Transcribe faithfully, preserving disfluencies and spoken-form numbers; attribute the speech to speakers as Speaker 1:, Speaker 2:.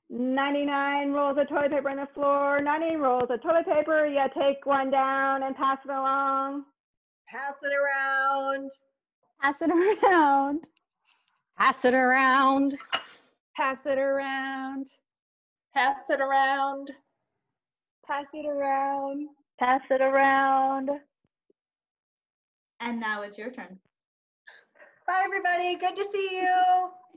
Speaker 1: ninety-nine rolls of toilet paper on the floor, ninety rolls of toilet paper. You take one down and pass it along.
Speaker 2: Pass it around.
Speaker 3: Pass it around.
Speaker 4: Pass it around.
Speaker 5: Pass it around. Pass it around.
Speaker 2: Pass it around.
Speaker 1: Pass it around.
Speaker 3: And now it's your turn.
Speaker 2: Bye, everybody. Good to see you.